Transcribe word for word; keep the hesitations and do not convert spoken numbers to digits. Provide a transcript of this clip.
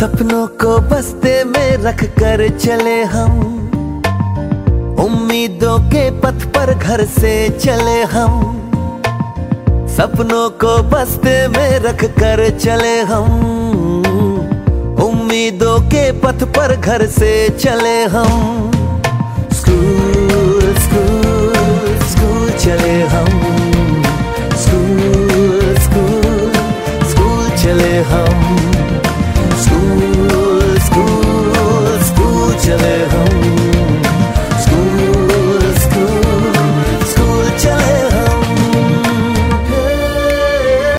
सपनों को बस्ते में रख कर चले हम, उम्मीदों के पथ पर घर से चले हम। सपनों को बस्ते में रख कर चले हम, उम्मीदों के पथ पर घर से चले हम। स्कूल स्कूल स्कूल चले हम, स्कूल स्कूल स्कूल चले हम, स्कूल स्कूल स्कूल चले हम।